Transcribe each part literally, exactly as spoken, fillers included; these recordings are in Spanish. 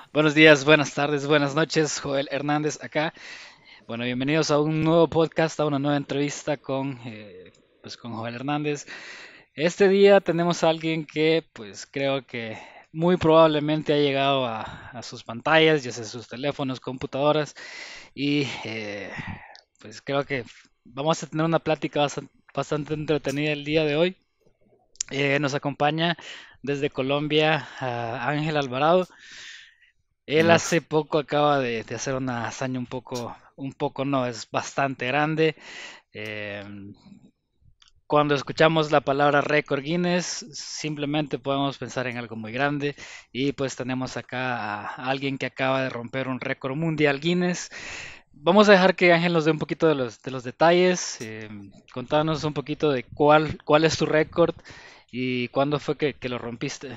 Buenos días, buenas tardes, buenas noches, Joel Hernández acá. Bueno, bienvenidos a un nuevo podcast, a una nueva entrevista con, eh, pues con Joel Hernández. Este día tenemos a alguien que pues creo que muy probablemente ha llegado a, a sus pantallas, ya sea sus teléfonos, computadoras, y eh, pues creo que vamos a tener una plática bastante, bastante entretenida el día de hoy. Eh, nos acompaña desde Colombia a Ángel Alvarado. Él Hola. hace poco acaba de, de hacer una hazaña un poco, un poco no, es bastante grande. Eh, Cuando escuchamos la palabra récord Guinness, simplemente podemos pensar en algo muy grande. Y pues tenemos acá a alguien que acaba de romper un récord mundial Guinness. Vamos a dejar que Ángel nos dé un poquito de los, de los detalles. Eh, contanos un poquito de cuál, cuál es tu récord y cuándo fue que, que lo rompiste.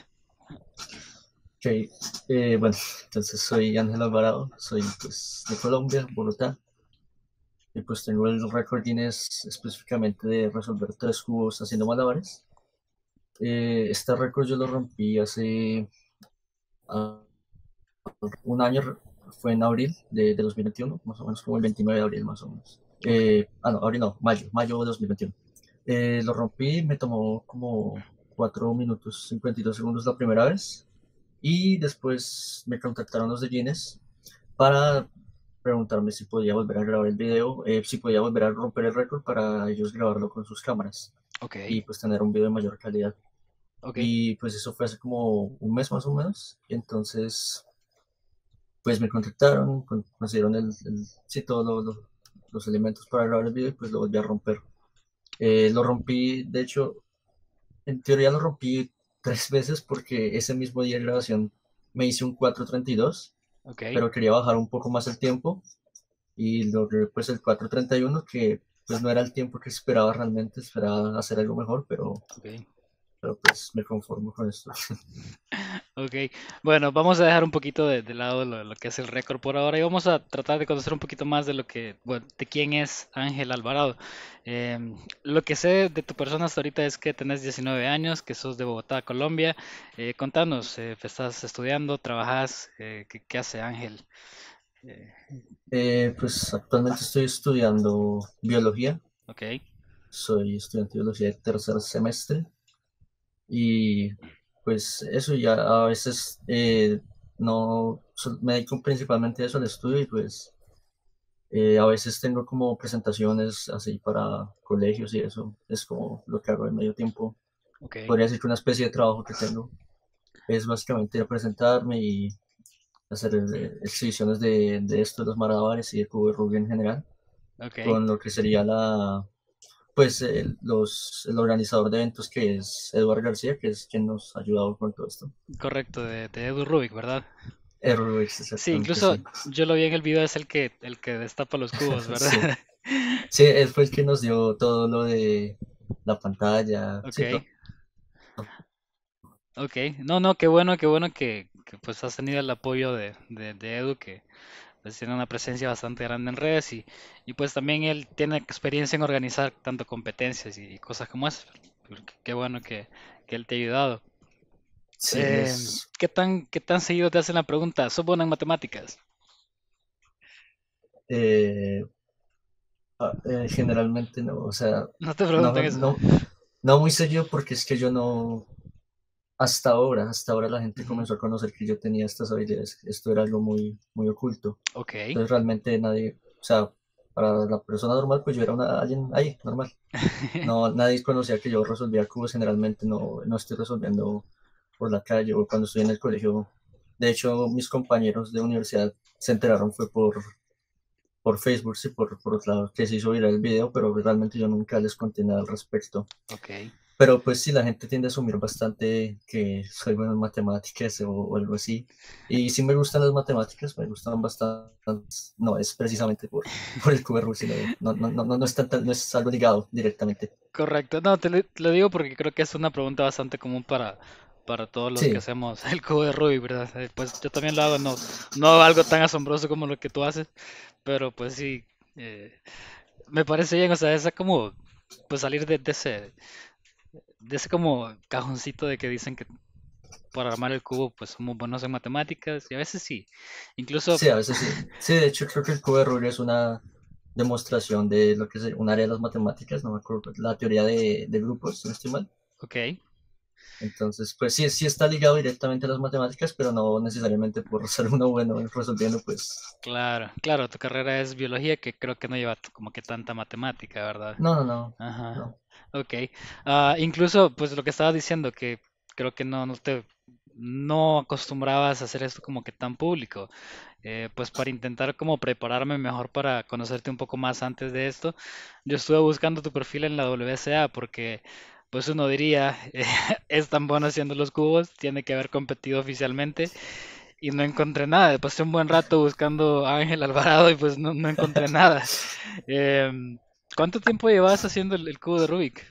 Ok, eh, bueno, entonces soy Ángel Alvarado, soy pues de Colombia, Bogotá, y pues tengo el récord Guinness específicamente de resolver tres cubos haciendo malabares. Eh, este récord yo lo rompí hace ah, un año, fue en abril de, de dos mil veintiuno, más o menos como el veintinueve de abril más o menos. Ok, Eh, ah, no, abril no, mayo, mayo de dos mil veintiuno. Eh, lo rompí, me tomó como cuatro minutos cincuenta y dos segundos la primera vez. Y después me contactaron los de Guinness para preguntarme si podía volver a grabar el video, eh, si podía volver a romper el récord para ellos grabarlo con sus cámaras ok, y pues tener un video de mayor calidad. ok, Y pues eso fue hace como un mes más o menos. Y entonces pues me contactaron, con- consiguieron el, el- sí, todos lo- lo- los elementos para grabar el video y pues lo volví a romper. Eh, lo rompí, de hecho, en teoría lo rompí tres veces porque ese mismo día de grabación me hice un cuatro treinta y dos, ok, pero quería bajar un poco más el tiempo y logré pues el cuatro treinta y uno, que pues no era el tiempo que esperaba realmente, esperaba hacer algo mejor, pero, ok. pero pues me conformo con esto. Ok, bueno, vamos a dejar un poquito de, de lado lo, lo que es el récord por ahora y vamos a tratar de conocer un poquito más de lo que, bueno, de quién es Ángel Alvarado. Em, lo que sé de tu persona hasta ahorita es que tenés diecinueve años, que sos de Bogotá, Colombia. Eh, contanos, eh, ¿estás estudiando, trabajas? Eh, ¿qué, qué hace Ángel? Eh, Eh, pues actualmente estoy estudiando biología, ok, soy estudiante de biología de tercer semestre y pues eso ya a veces eh, no sol- me dedico principalmente a eso al estudio y pues eh, a veces tengo como presentaciones así para colegios y eso es como lo que hago en medio tiempo. ok, Podría decir que una especie de trabajo que tengo es básicamente ir a presentarme y hacer eh, exhibiciones de, de esto, de los malabares y de cubo de Rubik en general, ok, con lo que sería la, pues el, los, el organizador de eventos, que es Eduardo García, que es quien nos ha ayudado con todo esto. correcto, de, de Edu Rubik, ¿verdad? Eh, Rubik, Sí, exactamente, incluso sí. yo lo vi en el video, es el que, el que destapa los cubos, ¿verdad? Sí, sí, él fue el que nos dio todo lo de la pantalla, Ok, sí, todo. ok. No, no, qué bueno, qué bueno que, que, pues has tenido el apoyo de, de, de Edu, que pues tiene una presencia bastante grande en redes y, y pues también él tiene experiencia en organizar tanto competencias y cosas como esas. Pero qué qué bueno que, que él te ha ayudado. Sí, Eh, es, ¿qué tan, qué tan seguido te hacen la pregunta? ¿Sos bueno en matemáticas? eh, ah, eh, generalmente no, o sea, No te preguntan no, eso. no, no muy seguido porque es que yo no, hasta ahora, hasta ahora la gente Ujú. comenzó a conocer que yo tenía estas habilidades. Esto era algo muy, muy oculto. Ok. Entonces realmente nadie, o sea, para la persona normal, pues yo era una, alguien ahí, normal. No, nadie conocía que yo resolvía cubos. Generalmente no, no estoy resolviendo por la calle o cuando estoy en el colegio. De hecho, mis compañeros de universidad se enteraron fue por, por Facebook, sí, por, por otro lado, que se hizo viral el video, pero realmente yo nunca les conté nada al respecto. Ok, Pero pues sí, la gente tiende a asumir bastante que soy bueno en matemáticas o, o algo así. Y sí me gustan las matemáticas, me gustan bastante. No es precisamente por, por el cubo de Rubik, sino no, no, no, no, no es tan- no es algo ligado directamente. correcto. No, te lo, te lo digo porque creo que es una pregunta bastante común para, para todos los que Sí, hacemos el cubo de Rubik, ¿verdad? Eh, Pues yo también lo hago, no, no algo tan asombroso como lo que tú haces, pero pues sí, eh, me parece bien, o sea, es como pues salir de, de ese, de ese como cajoncito de que dicen que para armar el cubo, pues somos buenos en matemáticas y a veces sí. Incluso, Sí, a veces sí. Sí, de hecho creo que el cubo de Rubik es una demostración de lo que es un área de las matemáticas, no me acuerdo, la teoría de, de grupos, si no estoy mal. ok, Entonces, pues sí, sí está ligado directamente a las matemáticas, pero no necesariamente por ser uno bueno resolviendo, pues claro, claro, tu carrera es biología que creo que no lleva t- como que tanta matemática, ¿verdad? no, no, no, Ajá, no. ok. Ah, incluso, pues lo que estaba diciendo, que creo que no, no te, no acostumbrabas a hacer esto como que tan público. Eh, pues para intentar como prepararme mejor para conocerte un poco más antes de esto, yo estuve buscando tu perfil en la W S A porque pues uno diría, eh, es tan bueno haciendo los cubos, tiene que haber competido oficialmente y no encontré nada. Pasé un buen rato buscando a Ángel Alvarado y pues no, no encontré nada. Em, ¿Cuánto tiempo llevas haciendo el, el cubo de Rubik?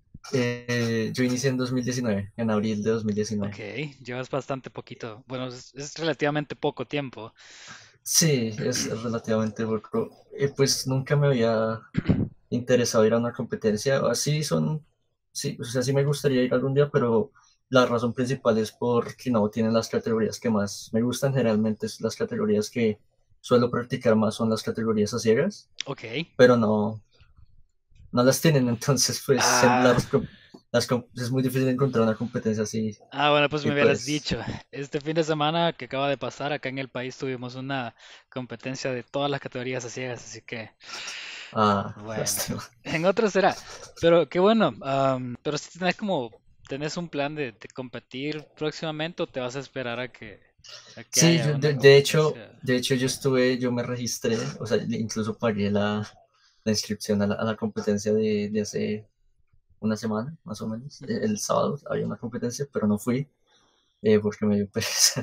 Eh, yo inicié en dos mil diecinueve, en abril de Ok, dos mil diecinueve. llevas bastante poquito. Bueno, es, es relativamente poco tiempo. Sí, es relativamente poco. Eh, pues nunca me había interesado ir a una competencia. Así son, sí, o sea, sí me gustaría ir algún día, pero la razón principal es porque no tienen las categorías que más me gustan. Generalmente es las categorías que suelo practicar más son las categorías a ciegas, Ok. pero no, no las tienen. Entonces, pues en Ah, las, com- las com- es muy difícil encontrar una competencia así. Ah, bueno, pues Y me hubieras pues, dicho. Este fin de semana que acaba de pasar acá en el país tuvimos una competencia de todas las categorías a ciegas, así que ah, bueno, lástima. en otro será. Pero qué bueno. Am, pero si tenés como, tenés un plan de, de competir próximamente o te vas a esperar a que, a que Sí, haya yo, una de, de hecho, competencia. de hecho yo estuve, yo me registré, o sea, incluso pagué la, la inscripción a la, a la competencia de, de hace una semana, más o menos. Ujú. El, el sábado había una competencia, pero no fui eh, porque me dio pereza.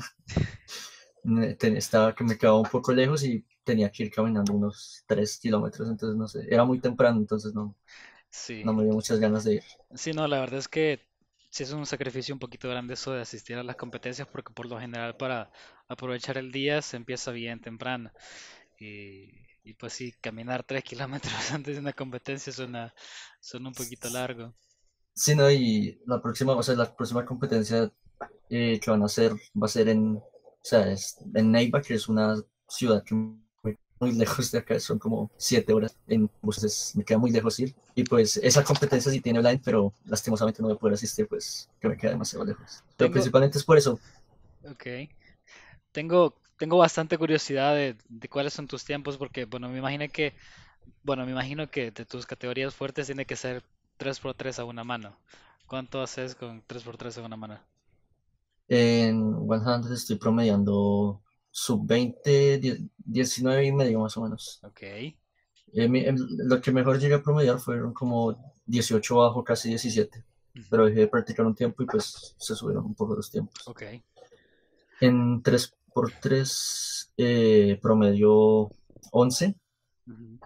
Me- ten- Estaba que me quedaba un poco lejos y tenía que ir caminando unos tres kilómetros, entonces no sé, era muy temprano, entonces no, Sí, no me dio muchas ganas de ir. sí, no, la verdad es que sí es un sacrificio un poquito grande eso de asistir a las competencias porque por lo general para aprovechar el día se empieza bien temprano. Y, y pues sí, caminar tres kilómetros antes de una competencia suena, suena un poquito largo. Sí, no, y la próxima, o sea, la próxima competencia eh, que van a hacer va a ser en, o sea, es en Neiva, que es una ciudad que muy, muy lejos de acá, son como siete horas en buses, me queda muy lejos ir. Y pues esa competencia sí tiene online, pero lastimosamente no voy a poder asistir, pues que me queda demasiado lejos. Pero Tengo, principalmente es por eso. ok, tengo, tengo bastante curiosidad de, de cuáles son tus tiempos porque, bueno, me imagino que, bueno, me imagino que de tus categorías fuertes tiene que ser tres por tres a una mano. ¿Cuánto haces con tres por tres a una mano? En cien estoy promediando sub veinte, die- diecinueve y medio más o menos. Ok. Eh, mi- em, lo que mejor llegué a promediar fueron como dieciocho bajo, casi diecisiete, Ujú. pero dejé de practicar un tiempo y pues se subieron un poco los tiempos. Ok. En tres por tres eh, promedio once, Ujú.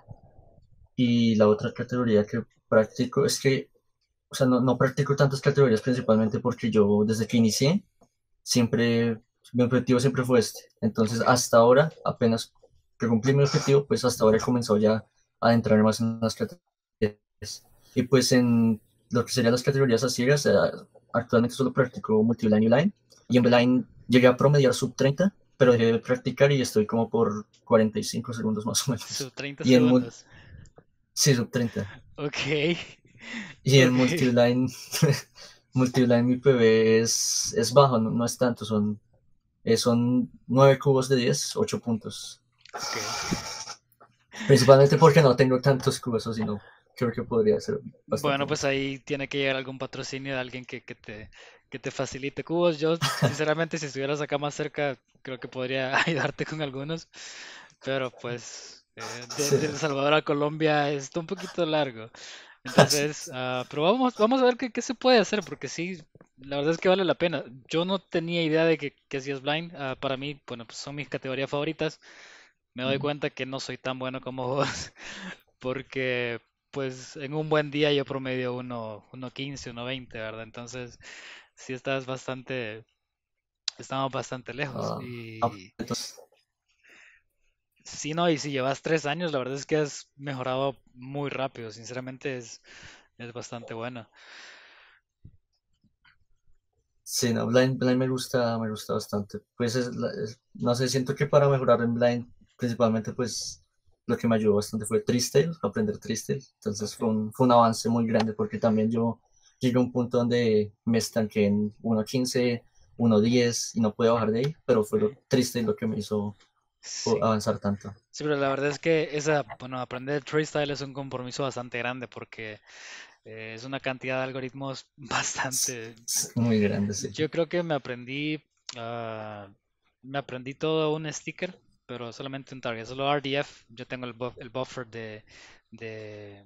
y la otra categoría que practico es que, o sea, no, no practico tantas categorías principalmente porque yo desde que inicié siempre, mi objetivo siempre fue este. Entonces Ok. hasta ahora, apenas que cumplí mi objetivo, pues hasta ahora he comenzado ya a adentrarme más en las categorías. Y pues en lo que serían las categorías a ciegas, eh, actualmente solo practico multiline y line. Y en Ok. line llegué a promediar sub treinta, pero dejé de practicar y estoy como por cuarenta y cinco segundos más o Sub menos. treinta Y en mul- segundos. sí, sub treinta. Ok. Y en Ok. multiline, multiline mi P B es, es bajo, no, no es tanto, son, eh, son nueve cubos de diez, ocho puntos. Ok. Principalmente porque no tengo tantos cubos, o sino creo que podría ser bastante Bueno, más. pues ahí tiene que llegar algún patrocinio de alguien que, que te, que te facilite cubos. Yo, sinceramente, si estuvieras acá más cerca, creo que podría ayudarte con algunos. Pero pues, eh, de, Sí, de El Salvador a Colombia está un poquito largo. Entonces, ah, pero vamos, vamos a ver qué, qué se puede hacer, porque sí, la verdad es que vale la pena. Yo no tenía idea de que, que hacías blind. Ah, para mí, bueno, pues son mis categorías favoritas. Me doy cuenta que no soy tan bueno como vos, porque pues en un buen día yo promedio uno, uno quince, uno veinte, ¿verdad? Entonces, sí estás bastante, estamos bastante lejos. ah, ah, Y entonces, sí, no, y si llevas tres años, la verdad es que has mejorado muy rápido, sinceramente es, es bastante bueno. Sí, no, Blind, Blind me gusta, me gusta bastante. Pues es, la- es- no sé, siento que para mejorar en Blind, principalmente pues lo que me ayudó bastante fue Tristel, aprender Tristel. Entonces Ok. fue un, fue un avance muy grande porque también yo llegué a un punto donde me estanqué en uno quince, uno diez y no pude bajar de ahí, pero fue lo Ok. triste lo que me hizo po- Sí. avanzar tanto. Sí, pero la verdad es que esa, bueno, aprender freestyle es un compromiso bastante grande porque eh, es una cantidad de algoritmos Es, bastante. es muy grande, sí. Yo creo que me aprendí, ah, me aprendí todo un sticker, pero solamente un target, solo R D F. Yo tengo el, buff- el buffer de, de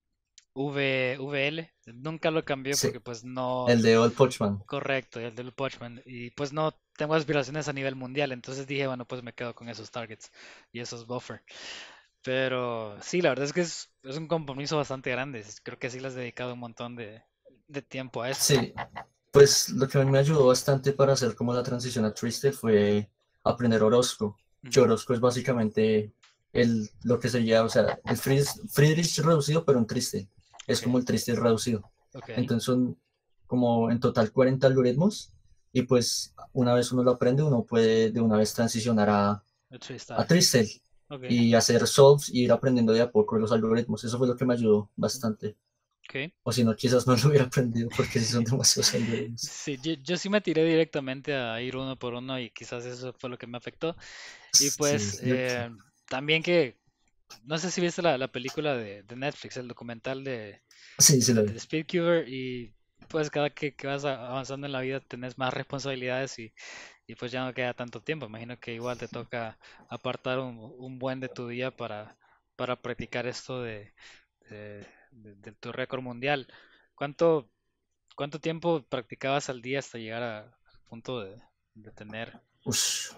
V, VL. Nunca lo cambié Sí, porque pues no. el de Old Pochman. Correcto, el del Watchman. Y pues no tengo aspiraciones a nivel mundial, entonces dije, bueno, pues me quedo con esos targets y esos buffer. Pero sí, la verdad es que es, es un compromiso bastante grande. Creo que sí le has dedicado un montón de, de tiempo a eso. Sí, pues lo que a mí me ayudó bastante para hacer como la transición a Twisted fue aprender Orozco. Que Ujú. Orozco es básicamente el, lo que sería, o sea, el Friedrich, Friedrich reducido, pero en Twisted. Es Ok, como el Twisted reducido. ok, Entonces son como en total cuarenta algoritmos y pues una vez uno lo aprende, uno puede de una vez transicionar a, el a freestyle. Twisted Ok, y hacer solves y ir aprendiendo de a poco los algoritmos. Eso fue lo que me ayudó bastante. ok. O si no, quizás no lo hubiera aprendido porque sí son demasiados algoritmos. Sí, yo, yo sí me tiré directamente a ir uno por uno y quizás eso fue lo que me afectó. Y Sí, pues yo, eh, también que, no sé si viste la, la película de, de Netflix, el documental de, sí, sí de, lo de vi. Speedcuber y pues cada que, que vas a- avanzando en la vida tenés más responsabilidades y, y pues ya no queda tanto tiempo. Imagino que igual te toca apartar un, un buen de tu día para, para practicar esto de, de, de- de tu récord mundial. ¿Cuánto, cuánto tiempo practicabas al día hasta llegar a- al punto de, de tener? Ush.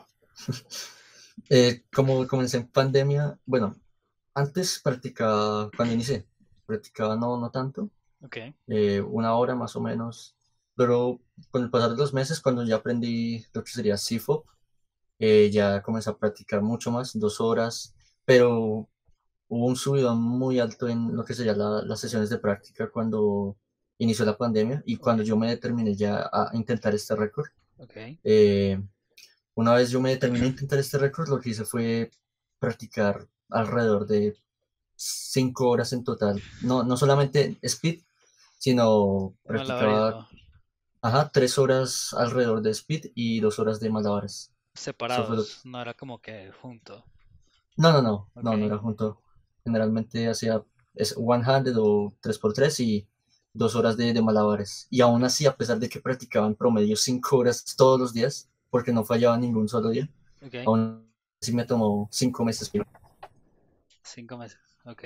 Eh, como comencé en pandemia, bueno, antes practicaba, cuando inicié, practicaba no, no tanto, Ok, eh, una hora más o menos, pero con el pasar de los meses, cuando ya aprendí lo que sería C F O P, eh, ya comencé a practicar mucho más, dos horas, pero hubo un subidón muy alto en lo que sería la- las sesiones de práctica cuando inició la pandemia y ok, cuando yo me determiné ya a intentar este récord. ok. eh, Una vez yo me determiné a intentar este récord, lo que hice fue practicar alrededor de cinco horas en total. No, no solamente speed, sino De practicaba, malabarismo, ajá, tres horas alrededor de speed y dos horas de malabares. Eso fue lo que... separados, no era como que junto. No, no, no, Ok, no, no era junto. Generalmente hacía es one-handed o tres por tres y dos horas de, de malabares. Y aún así, a pesar de que practicaba en promedio cinco horas todos los días, porque no fallaba ningún solo día, ok. aún así me tomó cinco meses. Cinco meses, ok.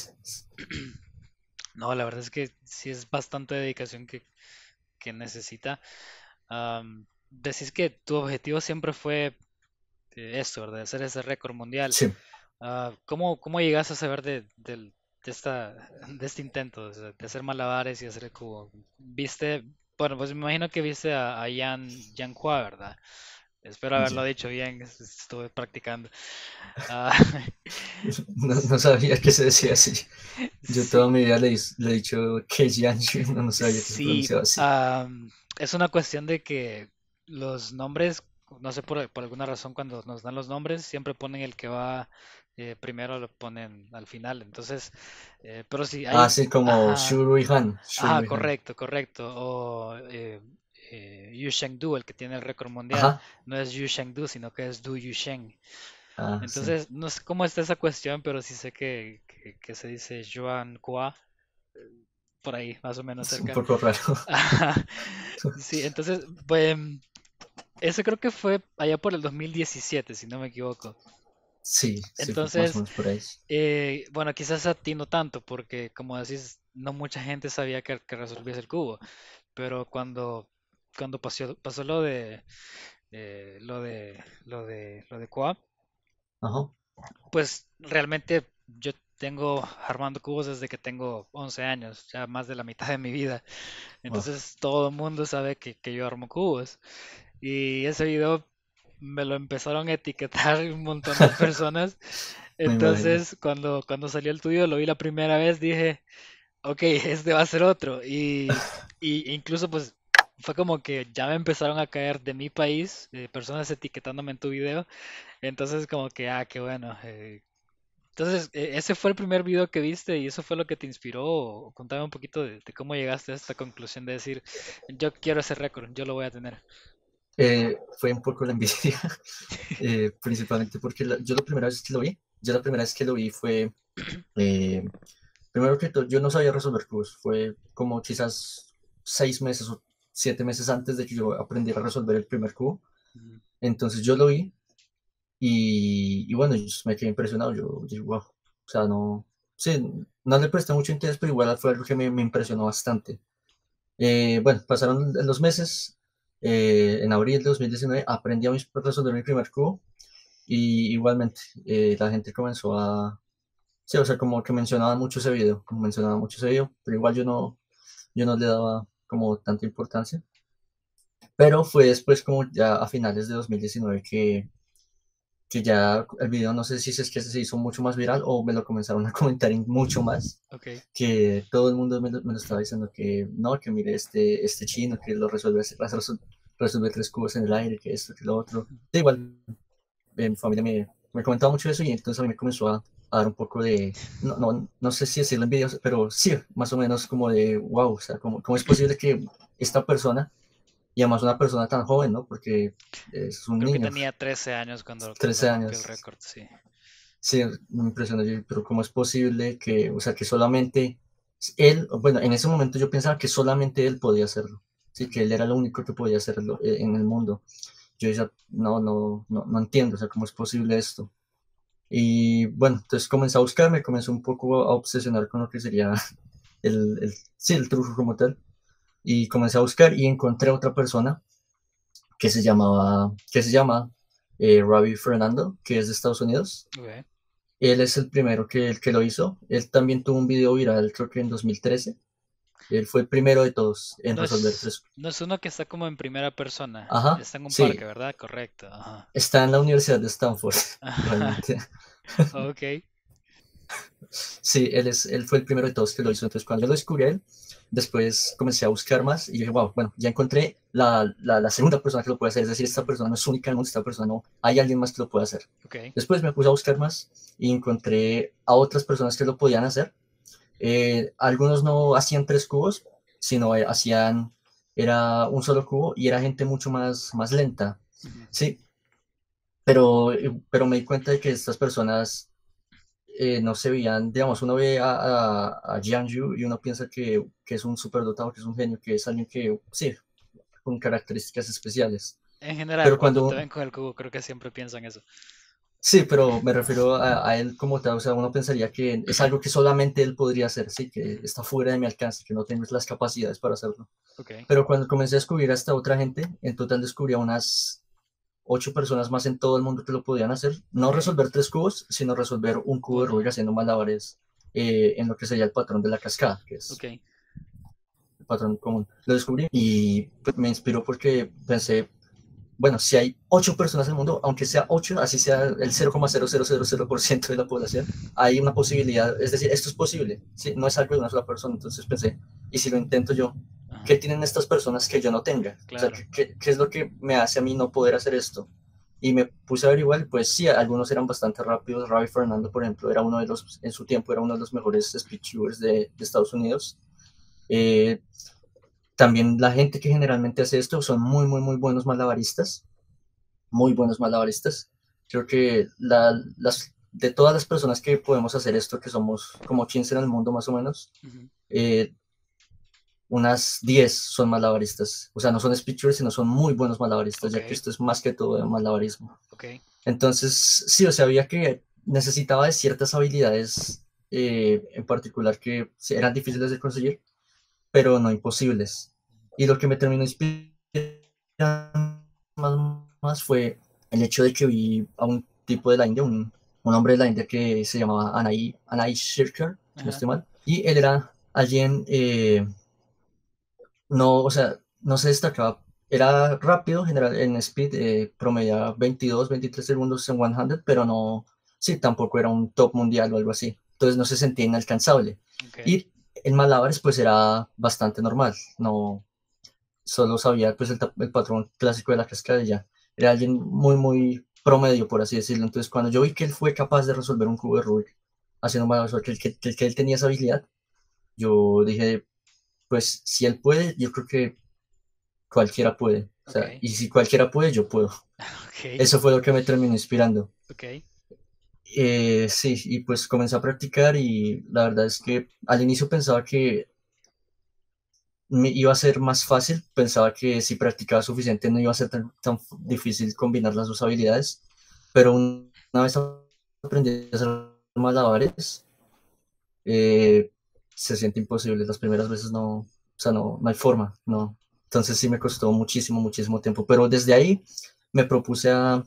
No, la verdad es que sí es bastante dedicación que, que necesita. Am, decís que tu objetivo siempre fue eh, esto, ¿verdad? Hacer ese récord mundial. Sí, Ah, ¿cómo, cómo llegas a saber de, del- de esta, de este intento, de, de hacer malabares y hacer el cubo? ¿Viste? Bueno, pues me imagino que viste a, a Jan, Jan Hua, ¿verdad? Espero haberlo ya. dicho bien, es- estuve practicando. Ah, No, no sabía que se decía así. Yo toda sí, mi vida le, he- le he dicho que Jianyu, no, no sabía que se sí, pronunciaba así. am, es una cuestión de que los nombres, no sé por, por alguna razón cuando nos dan los nombres, siempre ponen el que va eh, primero, lo ponen al final. Entonces, eh, pero sí, hay Ah, un... sí, como Ajá, Shurui Han, ajá, Shurui Han. correcto, correcto. O eh, eh, Yu Shengdu, el que tiene el récord mundial, Ajá. no es Yu Shengdu, sino que es Du Yusheng. Ah, sí. Entonces, no sé cómo está esa cuestión, pero sí sé que, que, que se dice Yuan Kua, por ahí, más o menos Es un cerca. poco raro. Ajá. Sí, entonces, pues, eso creo que fue allá por el dos mil diecisiete, si no me equivoco. Sí, sí, fue más o Entonces, menos por ahí. eh, bueno, quizás a ti no tanto, porque como decís, no mucha gente sabía que, que resolvías el cubo, pero cuando, cuando pasó, pasó lo de, eh, lo de, lo de, lo de Coap, Ajá. pues realmente yo tengo armando cubos desde que tengo once años, ya más de la mitad de mi vida. Wow, Entonces todo el mundo sabe que, que yo armo cubos. Y ese video me lo empezaron a etiquetar un montón de personas. me imagino. Entonces cuando, cuando salió el tuyo, lo vi la primera vez, dije, ok, este va a ser otro. Y, y incluso pues fue como que ya me empezaron a caer de mi país, eh, personas etiquetándome en tu video. Entonces como que, ah, qué bueno. eh, Entonces, eh, ese fue el primer video que viste y eso fue lo que te inspiró. O contame un poquito de, de cómo llegaste a esta conclusión de decir, yo quiero ese récord, yo lo voy a tener. Eh, fue un poco la envidia, eh, principalmente porque la- yo la primera vez que lo vi, yo la primera vez que lo vi fue, eh, primero que todo, yo no sabía resolver cubos, fue como quizás seis meses o siete meses antes de que yo aprendiera a resolver el primer cubo. Ujú. Entonces yo lo vi y, y bueno, yo me quedé impresionado, yo dije, wow, o sea, no, sí, no le presté mucho interés, pero igual fue algo que me, me impresionó bastante. Eh, bueno, pasaron los meses, eh, en abril de dos mil diecinueve aprendí a mis- a resolver mi primer cubo y igualmente eh, la gente comenzó a, sí, o sea, como que mencionaba mucho ese video, como mencionaba mucho ese video, pero igual yo no, yo no le daba como tanta importancia. Pero fue después como ya a finales de dos mil diecinueve que, que ya el video, no sé si es que se hizo mucho más viral o me lo comenzaron a comentar en mucho más, Ok. que todo el mundo me lo, me lo estaba diciendo que no, que mire este, este chino que lo resuelve, resol- resuelve tres cubos en el aire, que esto, que lo otro. Da igual, eh, mi familia me, me comentaba mucho eso y entonces a mí me comenzó a, a dar un poco de, no, no, no sé si decirlo envidia, pero sí, más o menos como de, wow, o sea, ¿cómo, cómo es posible que esta persona, y además una persona tan joven, ¿no? Porque es un Creo que niño, tenía trece años cuando, cuando trece rompió el años. récord, sí. Sí, me impresiona, yo, pero ¿cómo es posible que, o sea, que solamente él, bueno, en ese momento yo pensaba que solamente él podía hacerlo, sí, Ujú. que él era lo único que podía hacerlo eh, en el mundo. Yo decía, no, no, no, no entiendo, o sea, ¿cómo es posible esto? Y bueno, entonces comencé a buscar, me comencé un poco a obsesionar con lo que sería el, el, sí, el truco como tal, y comencé a buscar y encontré a otra persona que se llamaba, que se llama eh, Ravi Fernando, que es de Estados Unidos. Ok. Él es el primero que, el que lo hizo. Él también tuvo un video viral, creo que en dos mil trece. Él fue el primero de todos en No resolver es, tres. no es uno que está como en primera persona. Ajá, Está en un parque, sí. ¿verdad? Correcto. Ajá. Está en la Universidad de Stanford, realmente. Ok. Sí, él, es, él fue el primero de todos que lo hizo. Entonces, cuando yo lo descubrí a él, después comencé a buscar más y dije, wow, bueno, ya encontré la, la, la segunda persona que lo puede hacer. Es decir, esta Ujú. persona no es única en el mundo, esta persona no, hay alguien más que lo puede hacer. Ok. Después me puse a buscar más y encontré a otras personas que lo podían hacer. Eh, algunos no hacían tres cubos, sino eh, hacían, era un solo cubo y era gente mucho más, más lenta, Ujú. sí, pero, eh, pero me di cuenta de que estas personas eh, no se veían, digamos, uno ve a, a, a Jiang Yu y uno piensa que, que es un superdotado, que es un genio, que es alguien que, sí, con características especiales, En general, pero cuando te cuando, ven con el cubo, creo que siempre piensan eso. sí, pero me refiero a, a él como tal, o sea, uno pensaría que es algo que solamente él podría hacer, sí, que Ujú. está fuera de mi alcance, que no tengo las capacidades para hacerlo. Ok. Pero cuando comencé a descubrir a esta otra gente, en total descubrí a unas ocho personas más en todo el mundo que lo podían hacer. No Ok. resolver tres cubos, sino resolver un cubo de Uno. Rubik haciendo malabares eh, en lo que sería el patrón de la cascada, que es Ok. el patrón común. Lo descubrí y pues, me inspiró porque pensé, bueno, si hay ocho personas en el mundo, aunque sea ocho, así sea el cero coma cero cero cero cero por ciento de la población, hay una posibilidad, es decir, esto es posible, ¿sí? No es algo de una sola persona. Entonces pensé, ¿y si lo intento yo? ¿Qué Ajá. tienen estas personas que yo no tenga? O sea, Claro. ¿qué, qué, qué es lo que me hace a mí no poder hacer esto? Y me puse a averiguar, y pues sí, algunos eran bastante rápidos. Ravi Fernando, por ejemplo, era uno de los, en su tiempo era uno de los mejores speedtubers de, de Estados Unidos. Eh, También la gente que generalmente hace esto son muy, muy, muy buenos malabaristas, muy buenos malabaristas. Creo que la, las, de todas las personas que podemos hacer esto, que somos como quince en el mundo más o menos, Ujú. eh, unas diez son malabaristas. O sea, no son speedtubers, sino son muy buenos malabaristas, Ok. ya que esto es más que todo de malabarismo. Ok. Entonces, sí, o sea, había que necesitaba de ciertas habilidades eh, en particular que sí, eran difíciles de conseguir, pero no imposibles. Y lo que me terminó inspirando más, más fue el hecho de que vi a un tipo de la India, un, un hombre de la India que se llamaba Anai, Anai Shirker, si no Ajá. estoy mal, y él era alguien, eh, no, o sea, no se destacaba, era rápido general, en speed, eh, promediaba veintidós, veintitrés segundos en cien, pero no, sí, tampoco era un top mundial o algo así, entonces no se sentía inalcanzable. Ok. Y en malabares pues era bastante normal, no, solo sabía pues el, ta- el patrón clásico de la cascadilla. Era alguien muy, muy promedio, por así decirlo. Entonces, cuando yo vi que él fue capaz de resolver un cubo de Rubik haciendo malas, que, el que, que, que él tenía esa habilidad, yo dije, pues si él puede, yo creo que cualquiera puede. O Ok, sea, y si cualquiera puede, yo puedo. ok, Eso fue lo que me terminó inspirando. ok, Eh, sí, y pues comencé a practicar y la verdad es que al inicio pensaba que me iba a ser más fácil, pensaba que si practicaba suficiente no iba a ser tan, tan difícil combinar las dos habilidades, pero una vez aprendí a hacer malabares, eh, se siente imposible, las primeras veces no, o sea, no, no hay forma, no. Entonces sí me costó muchísimo, muchísimo tiempo, pero desde ahí me propuse a,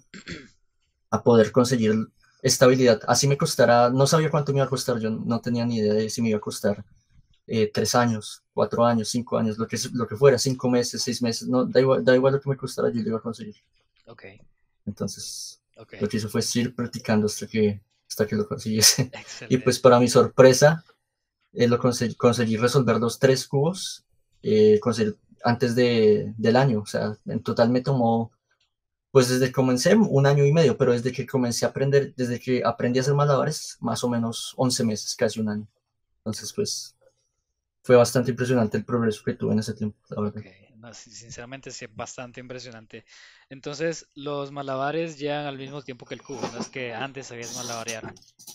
a poder conseguir estabilidad. Así me costará, no sabía cuánto me iba a costar, yo no tenía ni idea de si me iba a costar eh, tres años, cuatro años, cinco años, lo que, lo que fuera, cinco meses, seis meses, no, da igual, da igual lo que me costara, yo lo iba a conseguir. ok, Entonces, ok, lo que hice fue seguir practicando hasta que, hasta que lo consiguiese. Y pues excelente. para mi sorpresa, eh, lo conseguí, conseguí resolver los tres cubos eh, conseguir, antes de, del año. O sea, en total me tomó, pues desde que comencé, un año y medio, pero desde que comencé a aprender, desde que aprendí a hacer malabares, más o menos once meses, casi un año. Entonces, pues fue bastante impresionante el progreso que tuve en ese tiempo, la Ok, verdad. no, sí, sinceramente sí es bastante impresionante. Entonces, los malabares llegan al mismo tiempo que el cubo, no es que antes sabías malabarear.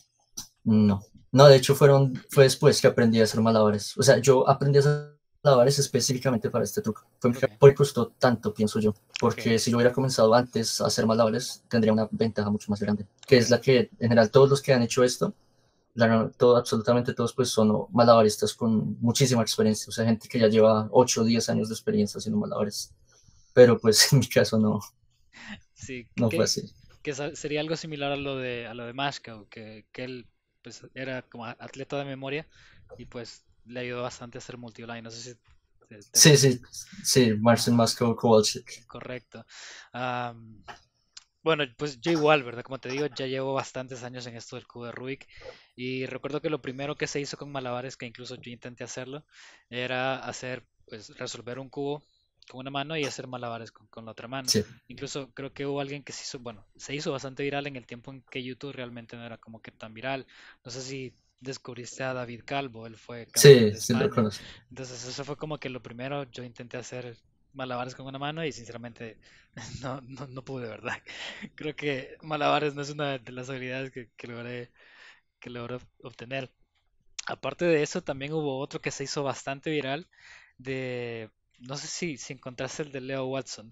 No, no, de hecho fueron, fue después que aprendí a hacer malabares. O sea, yo aprendí a hacer malabares específicamente para este truco. Fue Ok, porque costó tanto, pienso yo. ok, Porque si yo hubiera comenzado antes a hacer malabares, tendría una ventaja mucho más grande. Que ok. es la que, en general, todos los que han hecho esto, la- todo, absolutamente todos, pues son malabaristas con muchísima experiencia. O sea, gente que ya lleva ocho o diez años de experiencia haciendo malabares. Pero pues en mi caso no, Sí, no fue que, así. que sa- sería algo similar a lo de a lo de Mashka, que, que él pues era como a- atleta de memoria y pues le ayudó bastante a hacer multiline. No sé si te, te Sí, refieres. sí, sí, Marcin Ajá, Moscow Kowalczyk. correcto. Am, bueno, pues yo igual, ¿verdad? Como te digo, ya llevo bastantes años en esto del cubo de Rubik y recuerdo que lo primero que se hizo con malabares, que incluso yo intenté hacerlo, era hacer, pues, resolver un cubo con una mano y hacer malabares con, con la otra mano. Sí, Incluso creo que hubo alguien que se hizo, bueno, se hizo bastante viral en el tiempo en que YouTube realmente no era como que tan viral. No sé si descubriste a David Calvo, él fue campeón sí, de sí lo España. conozco. Entonces eso fue como que lo primero, yo intenté hacer malabares con una mano y sinceramente no, no, no pude, ¿verdad? Creo que malabares no es una de las habilidades que, que logré, que logré obtener. Aparte de eso, también hubo otro que se hizo bastante viral de, no sé si, si encontraste el de Leo Watson,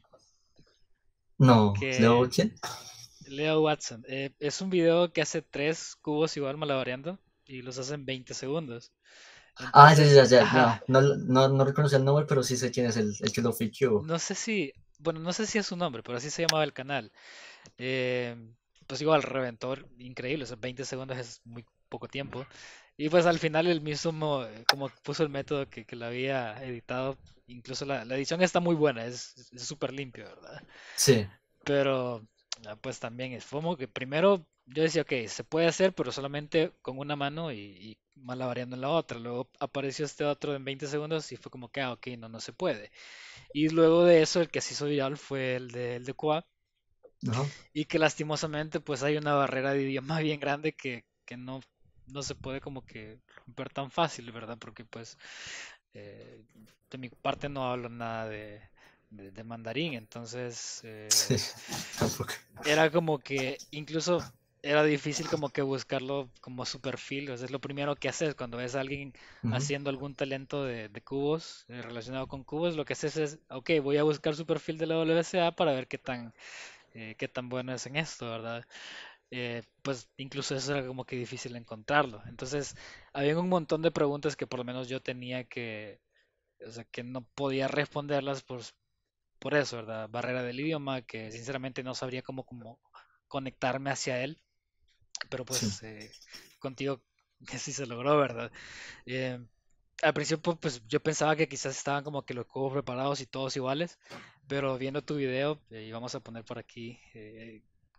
No, ¿Leo que quién? Leo Watson eh, es un video que hace tres cubos igual malabareando y los hace en veinte segundos. Ah, ya, ya, Entonces, ya, ajá, no, no, no, no reconocía el nombre, pero sí sé quién es el, el que lo fichó. no sé si, bueno, no sé si es su nombre, pero así se llamaba el canal. Eh, pues igual, reventó increíble, o sea, veinte segundos es muy poco tiempo. Y pues al final el mismo, eh, como puso el método que, que lo había editado, incluso la, la edición está muy buena, es es súper limpio, ¿verdad? Sí, Pero ah, pues también es como que primero yo decía, ok, se puede hacer, pero solamente con una mano y, y malabareando en la otra. Luego apareció este otro en veinte segundos y fue como que, ah, ok, no, no se puede. Y luego de eso, el que se hizo viral fue el de, el de Qua, ajá, y que lastimosamente pues hay una barrera de idioma bien grande que, que no, no se puede como que romper tan fácil, ¿verdad? Porque pues eh, de mi parte no hablo nada de, de- de mandarín, entonces sí, eh, tampoco. era como que incluso era difícil como que buscarlo como su perfil, o sea, es lo primero que haces cuando ves a alguien Ujú, haciendo algún talento de, de cubos, eh, relacionado con cubos, lo que haces es, ok, voy a buscar su perfil de la W S A para ver qué tan eh, qué tan bueno es en esto, ¿verdad? Eh, pues incluso eso era como que difícil encontrarlo. Entonces, había un montón de preguntas que por lo menos yo tenía que, o sea, que no podía responderlas por, por eso, ¿verdad? Barrera del idioma, que sinceramente no sabría cómo, cómo conectarme hacia él, pero sí, pues eh, contigo que sí se logró, ¿verdad? Eh, al principio, pues yo pensaba que quizás estaban como que los cubos preparados y todos iguales, pero viendo tu video, eh, y vamos a poner por aquí eh,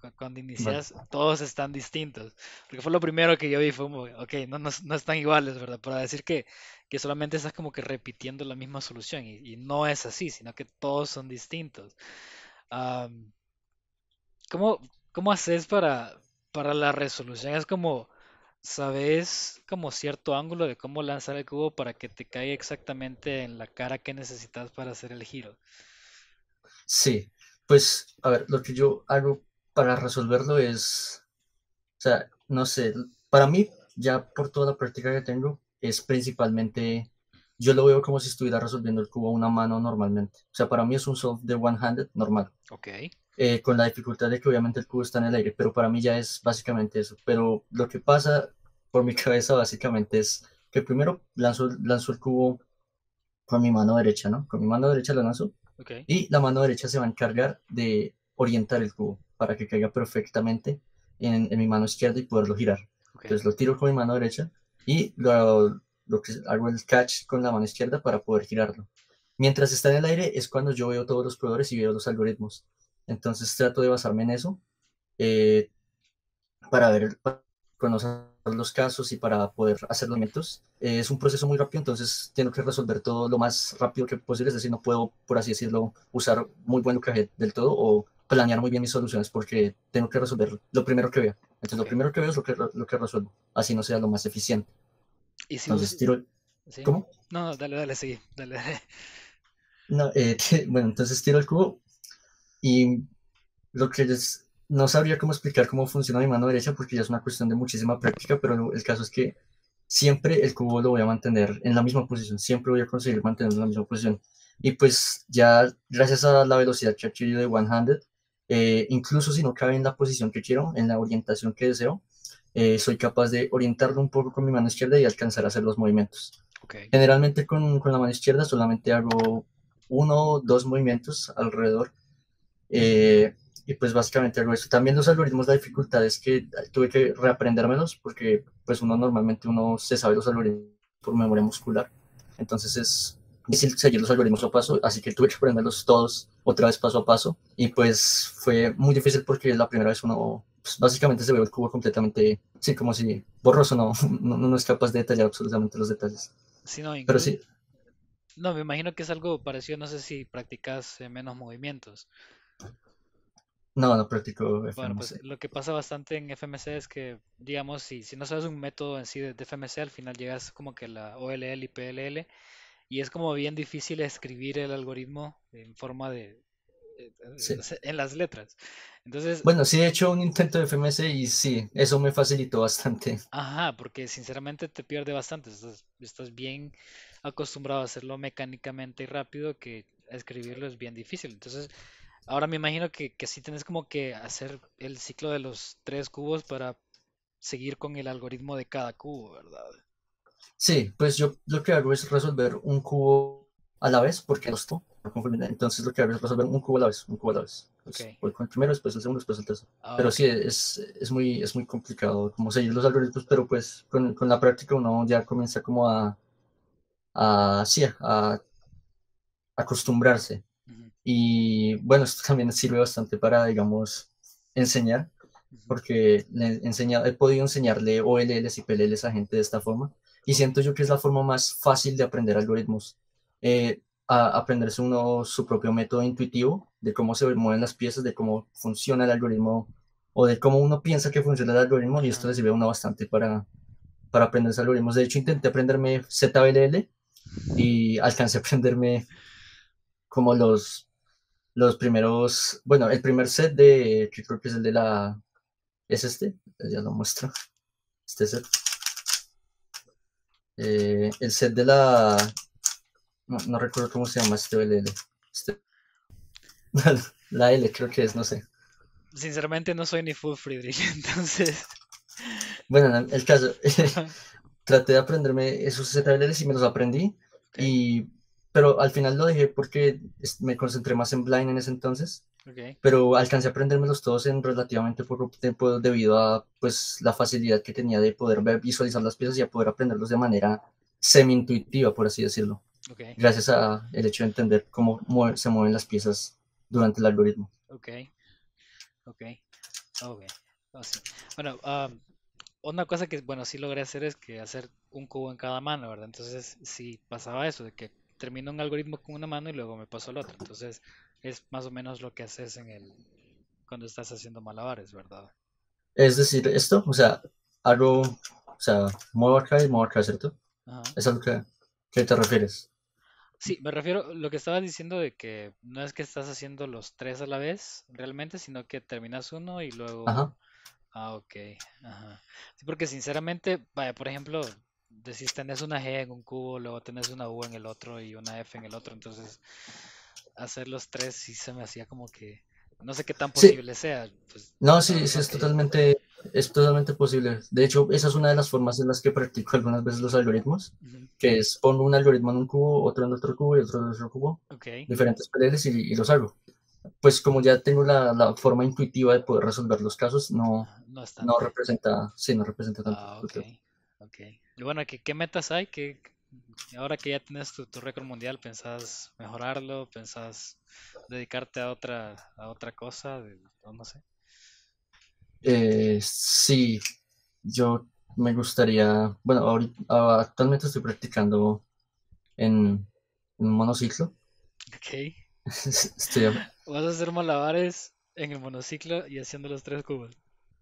cu- cuando Vale. inicias, todos están distintos. Porque fue lo primero que yo vi, fue como, ok, no, no, no están iguales, ¿verdad? Para decir que, que solamente estás como que repitiendo la misma solución y, y no es así, sino que todos son distintos. Am, ¿cómo, cómo haces para, para la resolución? Es como, ¿sabes como cierto ángulo de cómo lanzar el cubo para que te caiga exactamente en la cara que necesitas para hacer el giro? Sí, pues a ver, lo que yo hago para resolverlo es, o sea, no sé, para mí, ya por toda la práctica que tengo, es principalmente, yo lo veo como si estuviera resolviendo el cubo a una mano normalmente. O sea, para mí es un solve de one-handed normal, Ok, eh, con la dificultad de que obviamente el cubo está en el aire, pero para mí ya es básicamente eso. Pero lo que pasa por mi cabeza básicamente es que primero lanzo, lanzo el cubo con mi mano derecha, ¿no? Con mi mano derecha lo lanzo ok, y la mano derecha se va a encargar de orientar el cubo para que caiga perfectamente en, en mi mano izquierda y poderlo girar. ok. Entonces lo tiro con mi mano derecha y lo, lo que hago el catch con la mano izquierda para poder girarlo. Mientras está en el aire es cuando yo veo todos los proveedores y veo los algoritmos. Entonces trato de basarme en eso, eh, para ver, para conocer los casos y para poder hacer los movimientos. Eh, es un proceso muy rápido, entonces tengo que resolver todo lo más rápido que posible, es decir, no puedo, por así decirlo, usar muy buen Lucas del todo o planear muy bien mis soluciones porque tengo que resolver lo primero que vea. Entonces, Ok. lo primero que veo es lo que, lo que resuelvo, así no sea lo más eficiente. Y si Entonces, us- tiro, ¿Sí? ¿cómo? No, no, dale, dale, sí, dale, dale. No, eh, bueno, entonces tiro el cubo y lo que es, no sabría cómo explicar cómo funciona mi mano derecha porque ya es una cuestión de muchísima práctica, pero el caso es que siempre el cubo lo voy a mantener en la misma posición, siempre voy a conseguir mantenerlo en la misma posición. Y pues ya gracias a la velocidad que adquirí de one-handed, eh, incluso si no cabe en la posición que quiero, en la orientación que deseo, eh, soy capaz de orientarlo un poco con mi mano izquierda y alcanzar a hacer los movimientos. Ok. Generalmente con, con la mano izquierda solamente hago uno o dos movimientos alrededor, eh, y pues básicamente hago eso. También los algoritmos, la dificultad es que tuve que reaprendérmelos porque pues uno normalmente uno se sabe los algoritmos por memoria muscular. Entonces es difícil seguir los algoritmos a paso, así que tuve que aprenderlos todos otra vez paso a paso. Y pues fue muy difícil porque la primera vez uno pues, básicamente se ve el cubo completamente, sí, como si borroso, no, no, no es capaz de detallar absolutamente los detalles. Sí, no, Pero incluso, sí, no, me imagino que es algo parecido, no sé si practicas eh, menos movimientos. no, no practico Bueno, pues F M C. lo que pasa bastante en F M C es que, digamos, si, si no sabes un método en sí de, de F M C, al final llegas como que la O L L y P L L y es como bien difícil escribir el algoritmo en forma de, eh, Sí. eh, en las letras. Entonces, Bueno, sí he hecho un intento de F M S y sí, eso me facilitó bastante. ajá, porque sinceramente te pierde bastante. Estás, estás bien acostumbrado a hacerlo mecánicamente y rápido que escribirlo es bien difícil. Entonces, ahora me imagino que, que sí tienes como que hacer el ciclo de los tres cubos para seguir con el algoritmo de cada cubo, ¿verdad? Sí, pues yo lo que hago es resolver un cubo a la vez, porque no esto, no confundir. Entonces lo que hago es resolver un cubo a la vez, un cubo a la vez. Ok. Pues voy con el primero, después el segundo, después el tercero. Ah, Pero ok. sí, es, es muy, es muy complicado como seguir los algoritmos, pero pues con, con la práctica uno ya comienza como a, a sí, a acostumbrarse. Ujú, Y bueno, esto también sirve bastante para, digamos, enseñar, ujú. porque le he, enseñado, he podido enseñarle O L Ls y P L Ls a gente de esta forma, y Ok. siento yo que es la forma más fácil de aprender algoritmos. Eh, a aprenderse uno su propio método intuitivo de cómo se mueven las piezas, de cómo funciona el algoritmo, o de cómo uno piensa que funciona el algoritmo, y esto Ajá. le sirve a uno bastante para, para aprenderse algoritmos. De hecho, intenté aprenderme Z B L y alcancé a aprenderme como los los primeros, bueno, el primer set de, que creo que es el de la, es este, ya lo muestro, este set, eh, el set de la, no, no recuerdo cómo se llama este L L, este, la L creo que es, no sé. Sinceramente no soy ni full Friedrich, entonces. Bueno, en el caso, Ajá. traté de aprenderme esos Z L Ls y me los aprendí, Ok, y, pero al final lo dejé porque es- me concentré más en Blind en ese entonces, ok. pero alcancé a aprendérmelos todos en relativamente poco tiempo debido a pues la facilidad que tenía de poder ver, visualizar las piezas y a poder aprenderlos de manera semi-intuitiva, por así decirlo, Ok, gracias a el hecho de entender cómo mue- se mueven las piezas durante el algoritmo. ok, ok. Ok. Oh, sí. Bueno, um, una cosa que, bueno, sí logré hacer es que hacer un cubo en cada mano, ¿verdad? Entonces, sí pasaba eso, de que termino un algoritmo con una mano y luego me paso al otro. Entonces, es más o menos lo que haces en el, cuando estás haciendo malabares, ¿verdad? Es decir, esto, o sea, hago, o sea, muevo acá y muevo acá, ¿cierto? Ajá. Es a lo que, ¿qué te refieres? Sí, me refiero a lo que estabas diciendo de que no es que estás haciendo los tres a la vez realmente, sino que terminas uno y luego... Ajá. Ah, ok. Ajá. Sí, porque sinceramente, vaya, por ejemplo, decís tenés una G en un cubo, luego tenés una U en el otro y una F en el otro, entonces hacer los tres sí se me hacía como que no sé qué tan Sí, posible sea, pues no, la sí, sí, verdad es que... totalmente, es totalmente posible. De hecho, esa es una de las formas en las que practico algunas veces los algoritmos, Ujú. que es pongo un algoritmo en un cubo, otro en otro cubo y otro en otro cubo, Ok, diferentes paredes y, y los hago. Pues como ya tengo la, la forma intuitiva de poder resolver los casos, no, ajá, no es no tanto. representa, sí, no representa tanta Ah, ok, dificultad. ok. Y bueno, ¿qué, qué metas hay? ¿Qué, ahora que ya tienes tu, tu récord mundial, pensás mejorarlo? ¿Pensás dedicarte a otra, a otra cosa? De- o no sé. Eh, sí, yo me gustaría, bueno, ahorita, ah, actualmente estoy practicando en, en un monociclo. Ok. Estoy, a- Vas a hacer malabares en el monociclo y haciendo los tres cubos.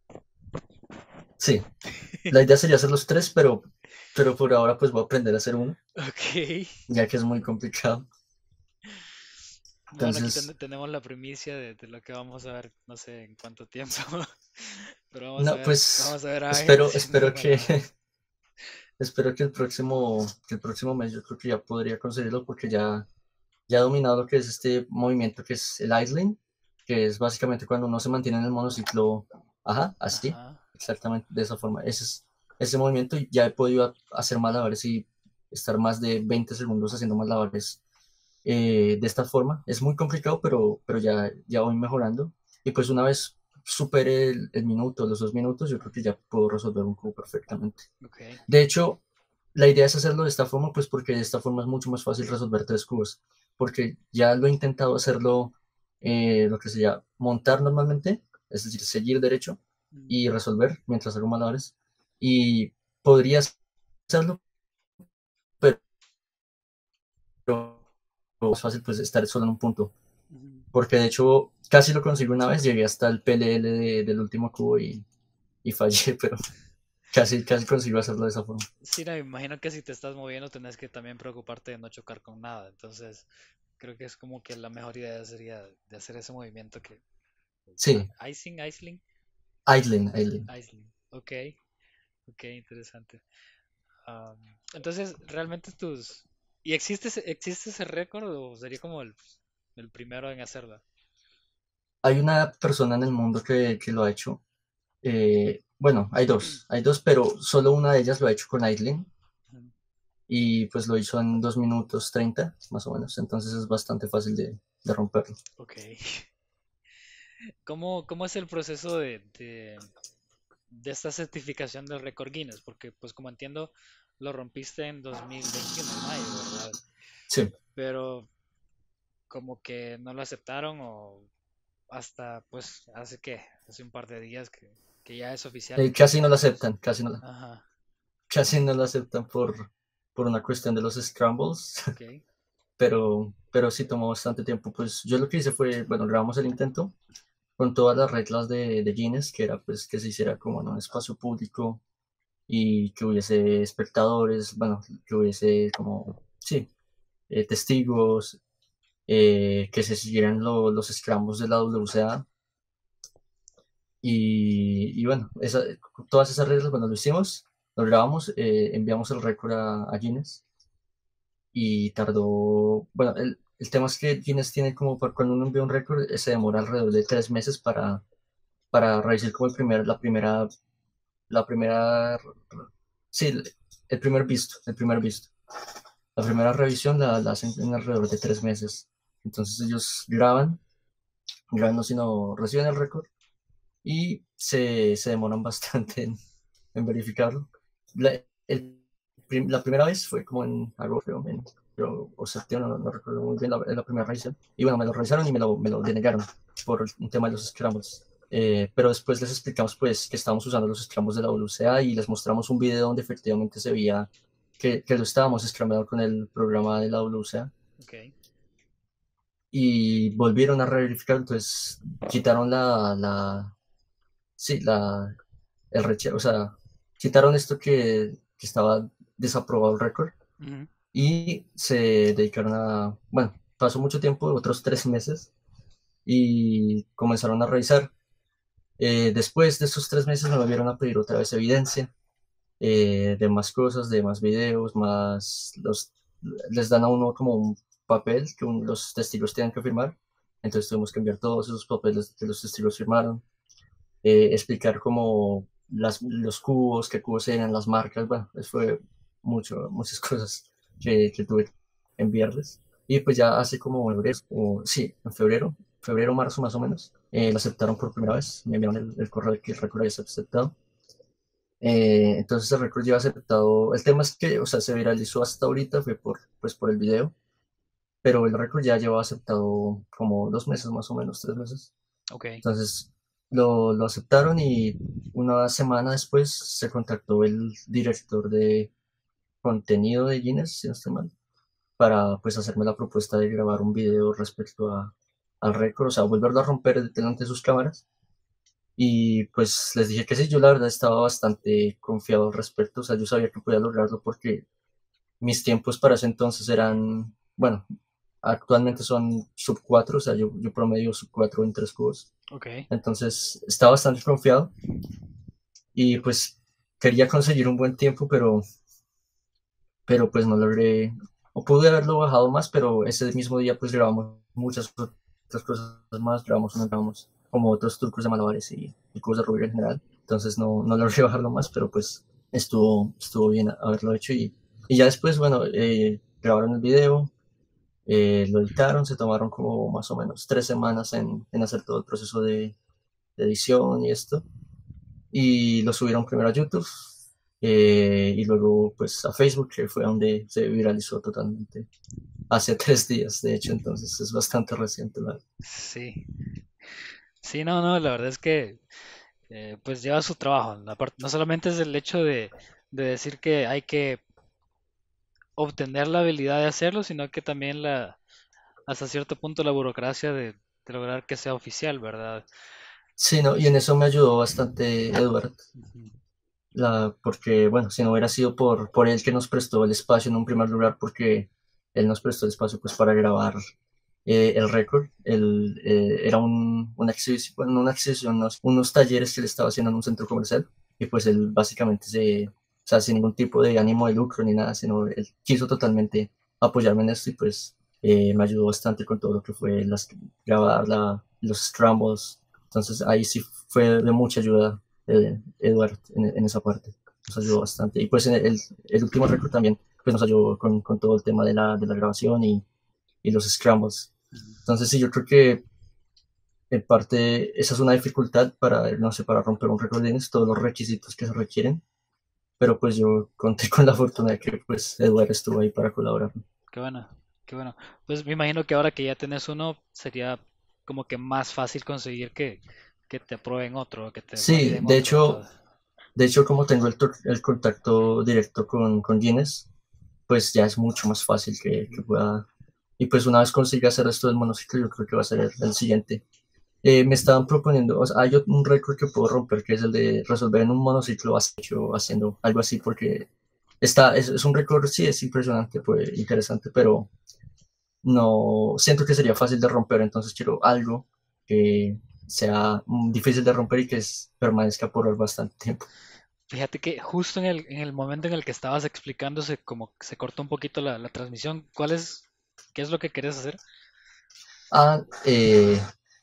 sí, la idea sería hacer los tres, pero, pero por ahora pues voy a aprender a hacer uno, Ok. ya que es muy complicado. Bueno, aquí ten- Entonces, tenemos la primicia de, de lo que vamos a ver, no sé en cuánto tiempo, pero vamos a no, ver, pues vamos a ver a Ángel espero, haciendo espero que, malabares. espero que el próximo, que el próximo mes yo creo que ya podría conseguirlo porque ya, ya he dominado lo que es este movimiento que es el idling, que es básicamente cuando uno se mantiene en el monociclo, ajá, así, Ajá. exactamente de esa forma. Ese es ese movimiento y ya he podido ha- hacer malabares y estar más de veinte segundos haciendo malabares eh, de esta forma. Es muy complicado, pero, pero ya, ya voy mejorando. Y pues una vez supere el, el minuto, los dos minutos, yo creo que ya puedo resolver un cubo perfectamente. Ok. De hecho, la idea es hacerlo de esta forma, pues porque de esta forma es mucho más fácil resolver tres cubos, porque ya lo he intentado hacerlo, eh, lo que se llama montar normalmente, es decir, seguir derecho Mm, y resolver mientras hago malabares. Y podría hacerlo, pero es fácil pues estar solo en un punto, ujú. porque de hecho casi lo consigo una vez, llegué hasta el P L L de- del último cubo y, y fallé, pero casi, casi consigo hacerlo de esa forma. Sí, no, me imagino que si te estás moviendo tenés que también preocuparte de no chocar con nada. Entonces, creo que es como que la mejor idea sería de hacer ese movimiento que... Sí, ah, icing, Aisling, idling, idling. Aisling. Ok, ok, interesante. Am, entonces, realmente tus... ¿Y existe ese, existe ese récord o sería como el, el primero en hacerlo? Hay una persona en el mundo que, que lo ha hecho. Eh, bueno, hay dos, hay dos, pero solo una de ellas lo ha hecho con idling Ujú. y pues lo hizo en dos minutos treinta, más o menos. Entonces es bastante fácil de, de romperlo. Ok. ¿Cómo, cómo es el proceso de, de, de esta certificación del récord Guinness? Porque, pues como entiendo, lo rompiste en dos mil veintiuno, en mayo, ¿verdad? Sí, Pero como que no lo aceptaron o hasta, pues, hace que, hace un par de días que, que ya es oficial y eh, que casi no lo ya... aceptan, casi no, Ajá, casi no lo aceptan por, por una cuestión de los scrambles, ok. pero, pero sí tomó bastante tiempo. Pues yo lo que hice fue, bueno, grabamos el intento con todas las reglas de, de Guinness, que era pues que se hiciera como en un espacio público y que hubiese espectadores, bueno, que hubiese como, sí, eh, testigos, eh, que se siguieran lo- los scrums de la W C A. Y, y bueno, esa- todas esas reglas, bueno, lo hicimos, lo grabamos, eh, enviamos el récord a, a Guinness y tardó, bueno, el, el tema es que Guinness tiene como, para cuando uno envía un récord, eh, se demora alrededor de tres meses para, para revisar como el primer, la primera, la primera, sí, el, el primer visto, el primer visto. La primera revisión la, la hacen en alrededor de tres meses. Entonces ellos graban, graban no, sino reciben el récord y se, se demoran bastante en, en verificarlo. La, el prim- la primera vez fue como en agosto, en, creo, o septiembre, no, no recuerdo muy bien la, la primera revisión. Y bueno, me lo revisaron y me lo, me lo denegaron por un tema de los scrambles. Eh, pero después les explicamos pues que estábamos usando los scrambles de la W C A y les mostramos un video donde efectivamente se veía que, que lo estábamos scramblando con el programa de la W C A. Ok. Y volvieron a verificar, entonces quitaron la, la, sí, la, el rechazo, o sea, quitaron esto que, que estaba desaprobado el récord Ujú. y se dedicaron a, bueno, pasó mucho tiempo, otros tres meses, y comenzaron a revisar. Eh, después de esos tres meses me volvieron a pedir otra vez evidencia eh, de más cosas, de más videos, más los, les dan a uno como un papel que un- los testigos tienen que firmar. Entonces tuvimos que enviar todos esos papeles que los testigos firmaron, eh, explicar como las, los cubos, qué cubos eran, las marcas, bueno, eso fue mucho, muchas cosas que, que tuve que enviarles. Y pues ya hace como febrero, o, sí, en febrero, febrero, marzo más o menos, eh, lo aceptaron por primera vez, me enviaron el, el correo de que el récord había sido aceptado. Eh, entonces el récord lleva aceptado. El tema es que, o sea, se viralizó hasta ahorita, fue por, pues, por el video, pero el récord ya lleva aceptado como dos meses más o menos, tres meses. Ok. Entonces lo, lo aceptaron y una semana después se contactó el director de contenido de Guinness, si no estoy mal, para pues hacerme la propuesta de grabar un video respecto a, al récord, o sea, volverlo a romper delante de sus cámaras. Y pues les dije que sí, yo la verdad estaba bastante confiado al respecto, o sea, yo sabía que podía lograrlo porque mis tiempos para ese entonces eran, bueno, actualmente son sub cuatro, o sea, yo, yo promedio sub cuatro en tres cubos, Ok. entonces estaba bastante confiado y pues quería conseguir un buen tiempo, pero, pero pues no logré, o pude haberlo bajado más, pero ese mismo día pues grabamos muchas otras cosas más, grabamos, unos, grabamos como otros trucos de malabares y, y cubos de rubio en general, entonces no, no logré bajarlo más, pero pues estuvo, estuvo bien haberlo hecho y, y ya después, bueno, eh, grabaron el video, eh, lo editaron, se tomaron como más o menos tres semanas en, en hacer todo el proceso de, de edición y esto, y lo subieron primero a YouTube eh, y luego pues a Facebook, que fue donde se viralizó totalmente hace tres días, de hecho, entonces es bastante reciente, la verdad. Sí. Sí, no, no, la verdad es que eh, pues lleva su trabajo. La parte- no solamente es el hecho de, de decir que hay que obtener la habilidad de hacerlo, sino que también la, hasta cierto punto la burocracia de, de lograr que sea oficial, ¿verdad? Sí, no, y en eso me ayudó bastante Edward, Ujú. la, porque, bueno, si no hubiera sido por, por él que nos prestó el espacio en un primer lugar, porque él nos prestó el espacio pues para grabar eh, el récord, el, eh, era un, una exhibición, bueno, no una exhibición, unos, unos talleres que él estaba haciendo en un centro comercial, y pues él básicamente se, o sea, sin ningún tipo de ánimo de lucro ni nada, sino él quiso totalmente apoyarme en esto y pues eh, me ayudó bastante con todo lo que fue las, grabar la, los scrambles, entonces ahí sí fue de mucha ayuda eh, Edward en, en, esa parte, nos ayudó bastante. Y pues en el, el último récord también pues nos ayudó con, con, todo el tema de la, de la grabación y, y los scrambles. Entonces sí, yo creo que en parte esa es una dificultad para, no sé, para romper un récord Guinness, todos los requisitos que se requieren, pero pues yo conté con la fortuna de que pues Edward estuvo ahí para colaborar. Qué bueno, qué bueno. Pues me imagino que ahora que ya tenés uno, sería como que más fácil conseguir que, que te aprueben otro, que te Sí, validen de otro, hecho, ¿verdad? de hecho como tengo el, el contacto directo con, con Guinness, pues ya es mucho más fácil que, que pueda. Y pues una vez consiga hacer esto del monociclo, yo creo que va a ser el, el siguiente. Eh, me estaban proponiendo, o sea, hay un récord que puedo romper, que es el de resolver en un monociclo hecho haciendo algo así, porque está, es, es un récord, sí, es impresionante, pues interesante, pero no siento que sería fácil de romper, entonces quiero algo que sea mm, difícil de romper y que es, permanezca por bastante tiempo. Fíjate que justo en el, en el momento en el que estabas explicándose, como que se cortó un poquito la, la transmisión. ¿Cuál es, qué es lo que querés hacer? Ah, eh,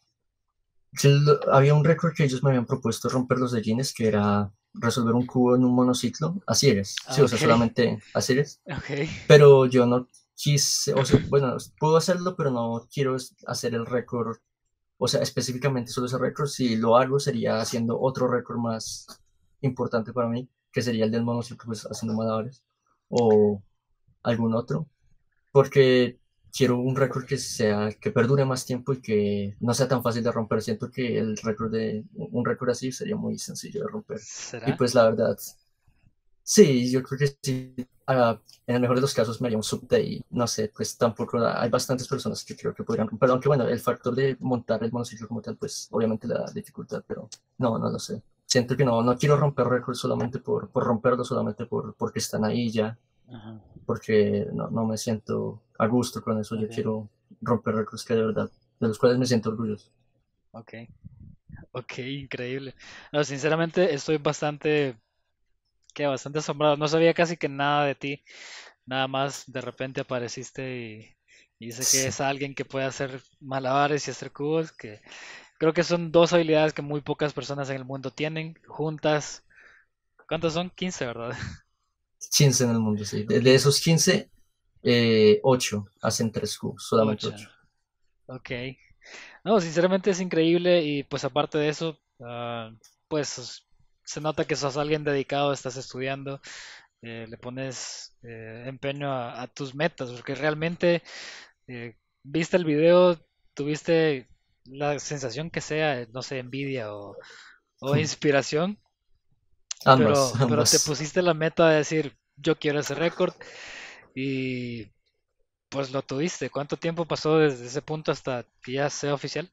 yo lo- había un récord que ellos me habían propuesto romper los de Guinness, que era resolver un cubo en un monociclo a ciegas, sí, Ah, o sea, ok, solamente a ciegas, ok. pero yo no quise, o sea, bueno, puedo hacerlo, pero no quiero es- hacer el récord, o sea, específicamente solo ese récord, si lo hago sería haciendo otro récord más importante para mí, que sería el del monociclo, pues haciendo malabares, o algún otro, porque quiero un récord que sea, que perdure más tiempo y que no sea tan fácil de romper. Siento que el récord de, un récord así sería muy sencillo de romper. Y ¿Será? pues la verdad, sí, yo creo que sí. Ah, en el mejor de los casos me haría un subte y no sé, pues tampoco da- hay bastantes personas que creo que podrían romper, aunque bueno, el factor de montar el monociclo como tal, pues obviamente le da dificultad, pero no, no lo sé. Siento que no, no quiero romper récords solamente por, por romperlos, solamente por, porque están ahí ya, Ajá. porque no, no me siento a gusto con eso. Yo Ok, quiero romper récords que de verdad, de los cuales me siento orgulloso. ok, ok, increíble. No, sinceramente estoy bastante, que bastante asombrado. No sabía casi que nada de ti. Nada más de repente apareciste y, y sé que Sí, es alguien que puede hacer malabares y hacer cubos, que creo que son dos habilidades que muy pocas personas en el mundo tienen juntas. ¿Cuántas son? Quince, ¿verdad? quince en el mundo, sí. De, de esos quince eh, ocho hacen tres cubos, solamente Ocho. ocho. Ok. No, sinceramente es increíble y pues aparte de eso, ah, pues se nota que sos alguien dedicado, estás estudiando, eh, le pones eh, empeño a, a tus metas, porque realmente eh, viste el video, tuviste la sensación que sea, no sé, envidia o, o inspiración, Ambas, pero, pero te ambas. pusiste la meta de decir, yo quiero ese récord y pues lo tuviste. ¿Cuánto tiempo pasó desde ese punto hasta que ya sea oficial?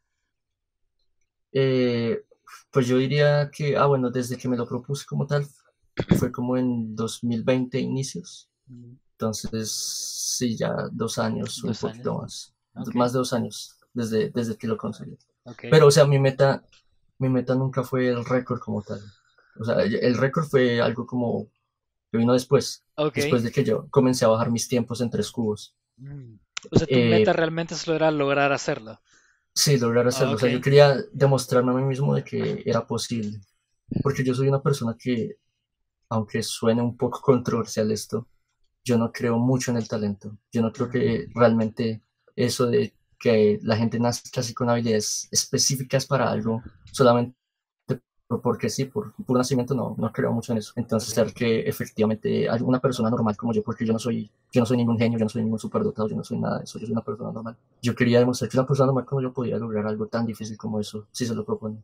Eh, pues yo diría que, ah, bueno, desde que me lo propuse como tal, fue como en dos mil veinte inicios. Mm, Entonces, sí, ya dos años, un Dos años. poquito más, Ok, más de dos años desde, desde que lo conseguí. ok, Pero, o sea, mi meta, mi meta nunca fue el récord como tal. O sea, el el récord fue algo como que vino después, ok. después de que yo comencé a bajar mis tiempos en tres cubos. Mm. O sea, tu meta Eh, realmente solo era lograr hacerlo. sí, lograr Ah, hacerlo. O ok. sea, yo quería demostrarme a mí mismo de que era posible. Porque yo soy una persona que, aunque suene un poco controversial esto, yo no creo mucho en el talento. Yo no creo Ujú. que realmente eso de que la gente nazca así con habilidades específicas para Ajá. algo, solamente por- porque sí, por puro nacimiento, no, no creo mucho en eso. Ok, Entonces, ser que efectivamente hay una persona normal como yo, porque yo no soy, yo no soy ningún genio, yo no soy ningún superdotado, yo no soy nada de eso, yo soy una persona normal. Yo quería demostrar que una persona normal como yo podía lograr algo tan difícil como eso, si se lo propone.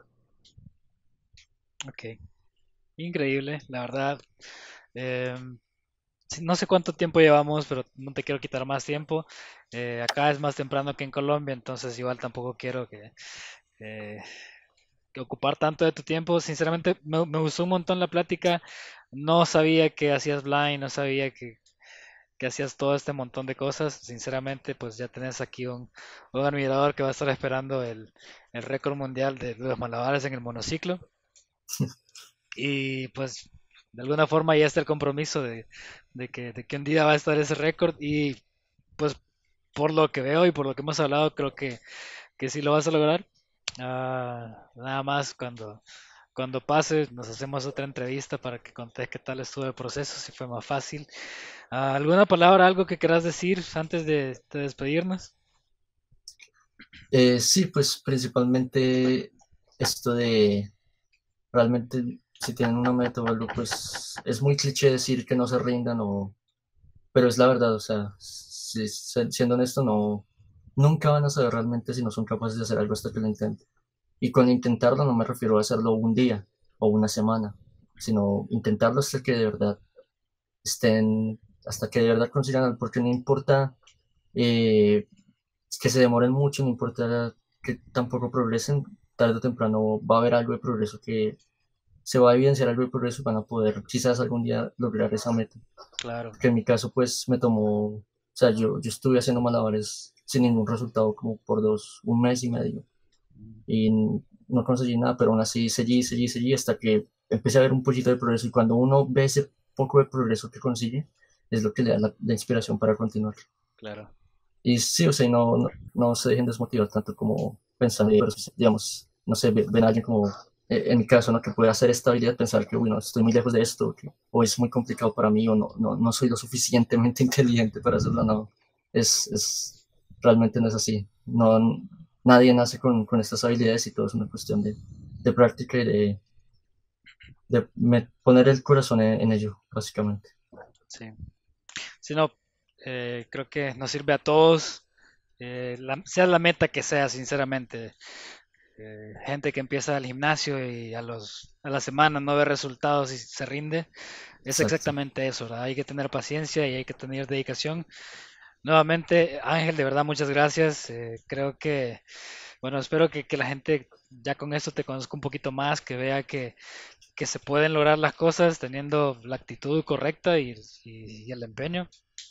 ok. Increíble, la verdad. Em, sí, no sé cuánto tiempo llevamos, pero no te quiero quitar más tiempo. Eh, acá es más temprano que en Colombia, entonces igual tampoco quiero que, eh, que ocupar tanto de tu tiempo. Sinceramente, me, me gustó un montón la plática. No sabía que hacías blind, no sabía que, que hacías todo este montón de cosas. Sinceramente, pues ya tenés aquí un, un admirador que va a estar esperando el, el récord mundial de los malabares en el monociclo. Y pues de alguna forma ya está el compromiso de, de que, de que un día va a estar ese récord. Y pues por lo que veo y por lo que hemos hablado, creo que, que sí lo vas a lograr. Ah, nada más cuando, cuando pase, nos hacemos otra entrevista para que contés qué tal estuvo el proceso, si fue más fácil. Ah, ¿alguna palabra, algo que quieras decir antes de, de despedirnos? Eh, sí, pues principalmente esto de realmente si tienen una meta o algo, pues es muy cliché decir que no se rindan o pero es la verdad, o sea, si- si- siendo honesto, no, nunca van a saber realmente si no son capaces de hacer algo hasta que lo intenten. Y con intentarlo no me refiero a hacerlo un día o una semana, sino intentarlo hasta que de verdad estén, hasta que de verdad consigan algo, porque no importa eh, que se demoren mucho, no importa que tampoco progresen, tarde o temprano va a haber algo de progreso que se va a evidenciar algo de progreso y van a poder quizás algún día lograr esa meta Claro, que en mi caso pues me tomó, o sea, yo, yo estuve haciendo malabares sin ningún resultado como por dos, un mes y medio y n- no conseguí nada, pero aún así seguí, seguí, seguí hasta que empecé a ver un poquito de progreso y cuando uno ve ese poco de progreso que consigue es lo que le da la, la inspiración para continuar. claro. Y sí, o sea, y no, no, no se dejen desmotivar tanto como pensando, pero, digamos, no sé, ve- ven a alguien como, eh, en mi caso, ¿no? Que puede hacer esta habilidad, pensar que, bueno, estoy muy lejos de esto, que, o es muy complicado para mí, o no, no, no soy lo suficientemente inteligente para hacerlo, no. Es, es, realmente no es así. No, nadie nace con, con estas habilidades y todo es una cuestión de, de práctica y de, de me- poner el corazón en, en ello, básicamente. Sí. Si no, eh, creo que nos sirve a todos. eh, la- sea la meta que sea, sinceramente. Eh, gente que empieza al gimnasio y a los, a la semana no ve resultados y se rinde, es Exacto. exactamente eso, ¿verdad? Hay que tener paciencia y hay que tener dedicación. Nuevamente, Ángel, de verdad, muchas gracias. Eh, creo que, bueno, espero que, que la gente ya con esto te conozca un poquito más, que vea que, que se pueden lograr las cosas teniendo la actitud correcta y, y- y el empeño.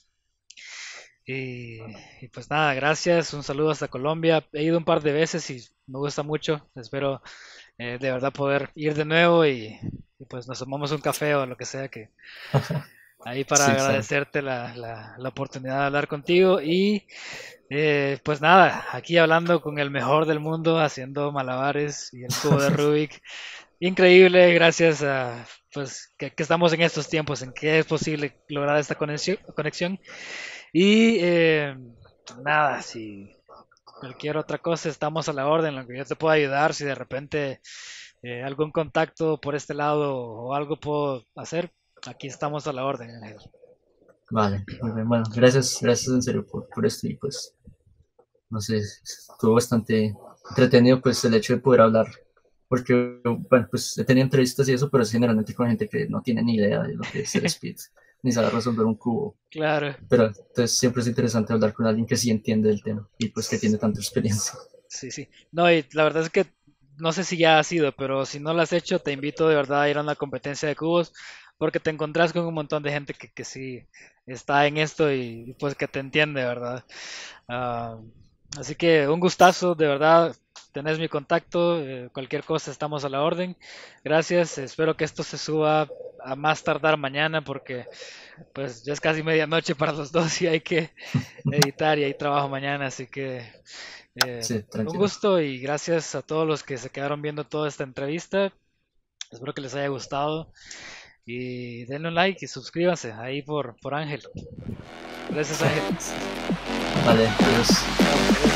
Y, y pues nada, gracias, un saludo hasta Colombia. He ido un par de veces y me gusta mucho. Espero eh, de verdad poder ir de nuevo y, y pues nos tomamos un café o lo que sea que ahí para Sí, claro. agradecerte la, la, la oportunidad de hablar contigo y eh, pues nada, aquí hablando con el mejor del mundo haciendo malabares y el cubo de Rubik. Increíble, gracias a pues que, que estamos en estos tiempos en que es posible lograr esta conexión, conexión. Y eh, nada, si cualquier otra cosa estamos a la orden, lo que yo te pueda ayudar, si de repente eh, algún contacto por este lado o algo puedo hacer, aquí estamos a la orden, Ángel. Vale, muy bien. Bueno, gracias, gracias en serio por, por esto y pues, no sé, estuvo bastante entretenido pues el hecho de poder hablar, porque, bueno, pues he tenido entrevistas y eso, pero es generalmente con gente que no tiene ni idea de lo que es el speed, ni sabe resolver un cubo. Claro, Pero entonces siempre es interesante hablar con alguien que sí entiende el tema y pues que tiene tanta experiencia. sí, sí. No, y la verdad es que no sé si ya has ido, pero si no lo has hecho, te invito de verdad a ir a una competencia de cubos, porque te encontrás con un montón de gente que, que sí está en esto y pues que te entiende, ¿verdad? Ah, así que un gustazo, de verdad, tenés mi contacto, eh, cualquier cosa estamos a la orden. Gracias, espero que esto se suba a más tardar mañana porque pues ya es casi medianoche para los dos y hay que editar y hay trabajo mañana, así que eh, Sí, un tranquilo. gusto y gracias a todos los que se quedaron viendo toda esta entrevista. Espero que les haya gustado y denle un like y suscríbanse ahí por, por Ángel. Gracias, Ángel. Vale, adiós. Chao.